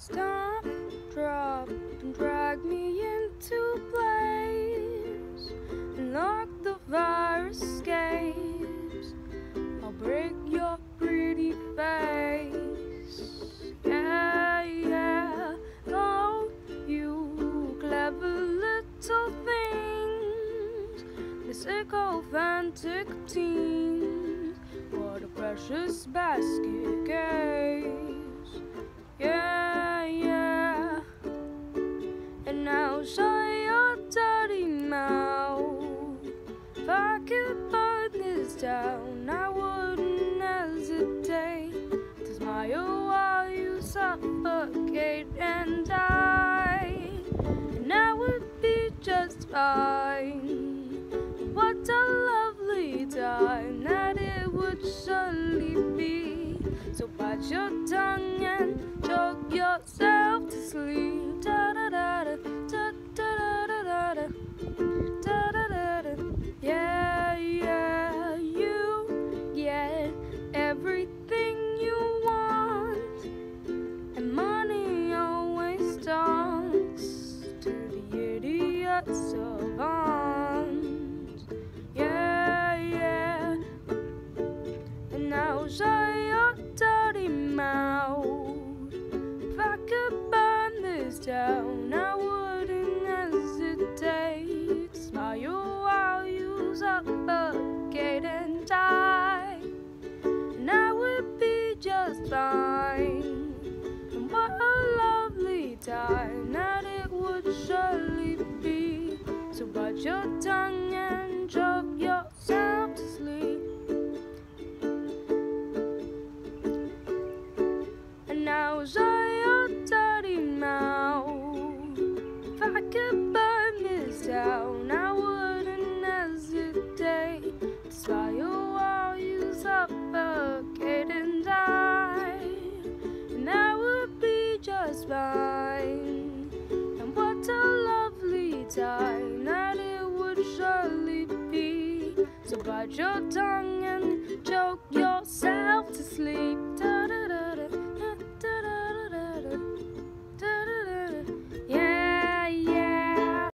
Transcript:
Stop, drop, and drag me into place, and lock the virus escapes. I'll break your pretty face. Yeah, yeah. Oh, you clever little things, the sycophantic teens. What a precious basket case. Yeah, yeah. And now shut your dirty mouth. If I could burn this down, I wouldn't hesitate to smile while you suffocate and die. And I would be just fine. What a lovely time that it would surely be. So bite your tongue and choke yourself to sleep. Da da da da da da da da da da da da da. Yeah, yeah, you get everything you want, and money always talks to the idiot savant. Yeah, yeah. And now shut your dirty mouth. If I could burn this down, I wouldn't hesitate to smile while you suffocate and die. And I would be just fine. And what a lovely time that it would surely be. So bite your tongue and choke yourself to sleep. And now shut your dirty mouth. If I could burn this down, I wouldn't hesitate to smile while you suffocate and die. And I would be just fine. And what a lovely time that it would surely be. So bite your tongue